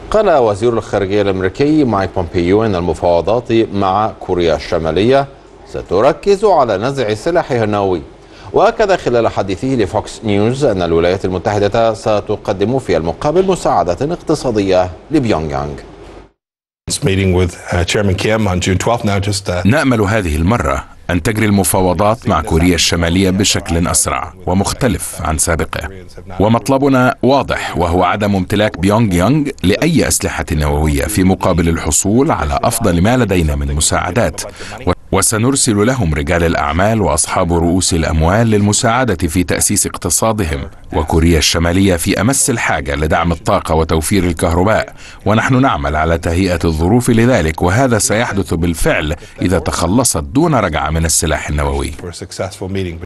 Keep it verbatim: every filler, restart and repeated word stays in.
قال وزير الخارجية الأمريكي مايك بومبيو أن المفاوضات مع كوريا الشمالية ستركز على نزع سلاحها النووي. وأكد خلال حديثه لفوكس نيوز أن الولايات المتحدة ستقدم في المقابل مساعدة اقتصادية لبيونغ يانغ. نأمل هذه المرة أن تجري المفاوضات مع كوريا الشمالية بشكل أسرع ومختلف عن سابقه، ومطلبنا واضح وهو عدم امتلاك بيونغ يانغ لأي أسلحة نووية في مقابل الحصول على أفضل ما لدينا من مساعدات، وسنرسل لهم رجال الأعمال وأصحاب رؤوس الأموال للمساعدة في تأسيس اقتصادهم. وكوريا الشمالية في أمس الحاجة لدعم الطاقة وتوفير الكهرباء، ونحن نعمل على تهيئة الظروف لذلك، وهذا سيحدث بالفعل إذا تخلصت دون رجعة من السلاح النووي.